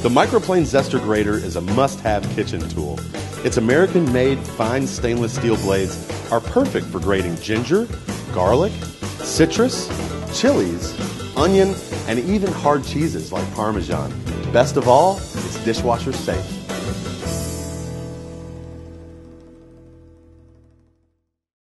The Microplane Zester grater is a must-have kitchen tool. Its American-made fine stainless steel blades are perfect for grating ginger, garlic, citrus, chilies, onion, and even hard cheeses like Parmesan. Best of all, it's dishwasher safe.